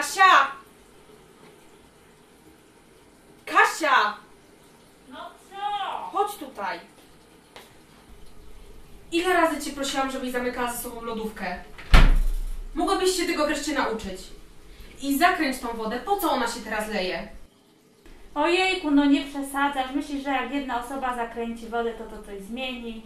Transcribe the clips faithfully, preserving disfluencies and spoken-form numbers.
Kasia! Kasia! No co? Chodź tutaj. Ile razy cię prosiłam, żebyś zamykała ze sobą lodówkę? Mogłabyś się tego wreszcie nauczyć. I zakręć tą wodę, po co ona się teraz leje? Ojejku, no nie przesadzasz. Myślisz, że jak jedna osoba zakręci wodę, to to coś zmieni?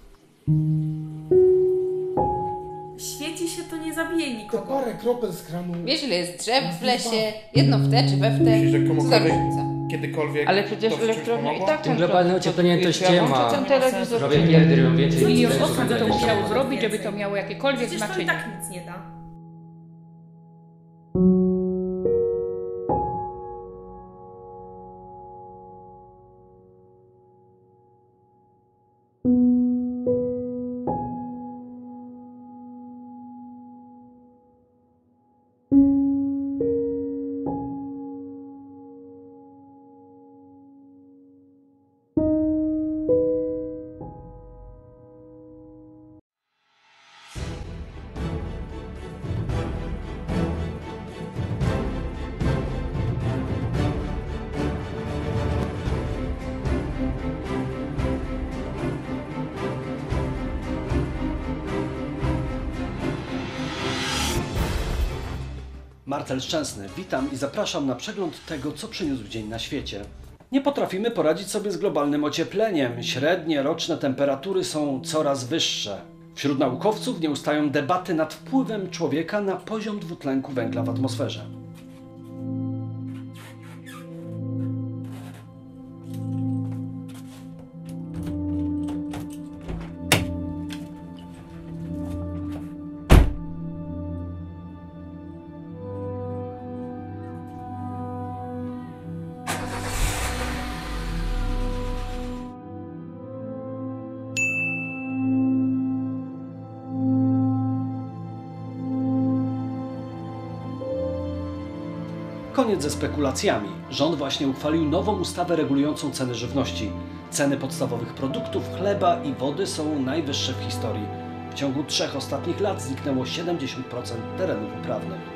Świeci się, to nie zabije Te nikogo. parę kropel z kranu... Wiesz, ile jest drzew w lesie? Jedno w te czy we w te? Myślisz, że Co za komukolwiek różnica? kiedykolwiek Ale przecież to w czymś elektrownia i pomogło? tak Tym globalnym ociepleniem to ściema. ten telewizor. Robię pierdry, mam więcej... Milion niż osób by to czterysta musiało tysięcy. zrobić, żeby to miało jakiekolwiek Przecież to i znaczenie. tak nic nie da. Marcel Szczęsny, witam i zapraszam na przegląd tego, co przyniósł dzień na świecie. Nie potrafimy poradzić sobie z globalnym ociepleniem. Średnie roczne temperatury są coraz wyższe. Wśród naukowców nie ustają debaty nad wpływem człowieka na poziom dwutlenku węgla w atmosferze. Koniec ze spekulacjami. Rząd właśnie uchwalił nową ustawę regulującą ceny żywności. Ceny podstawowych produktów, chleba i wody są najwyższe w historii. W ciągu trzech ostatnich lat zniknęło siedemdziesiąt procent terenów uprawnych.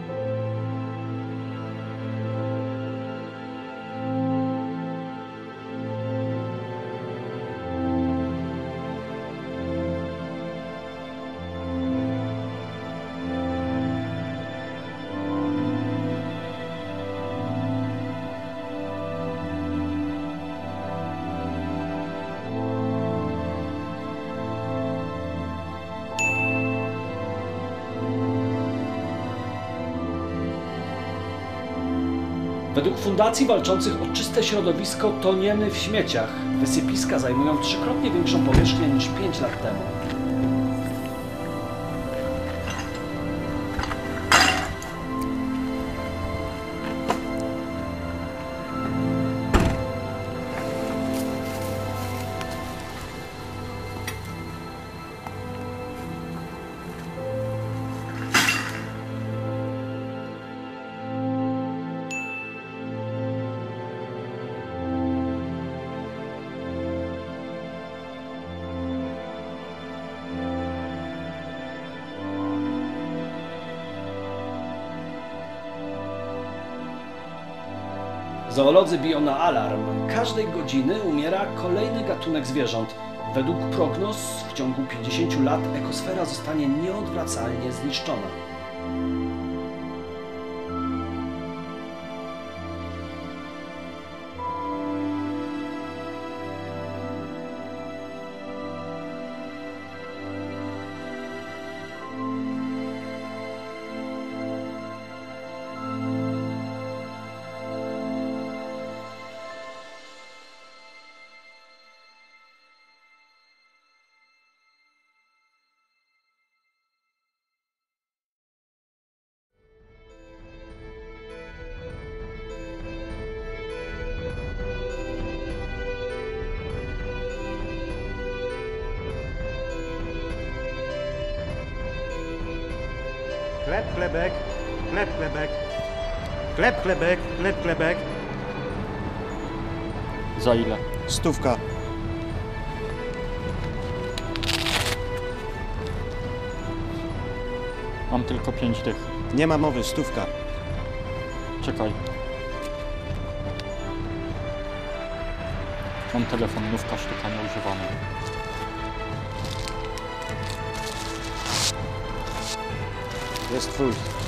Według fundacji walczących o czyste środowisko toniemy w śmieciach. Wysypiska zajmują trzykrotnie większą powierzchnię niż pięć lat temu. Zoolodzy biją na alarm. Każdej godziny umiera kolejny gatunek zwierząt. Według prognoz w ciągu pięćdziesięciu lat ekosfera zostanie nieodwracalnie zniszczona. Chleb, chlebek, chleb, chlebek, chleb, chlebek, chleb, chlebek. Za ile? Stówka. Mam tylko pięć dych. Nie ma mowy, stówka. Czekaj. Mam telefon, nówka sztuka nieużywana. Jest twój.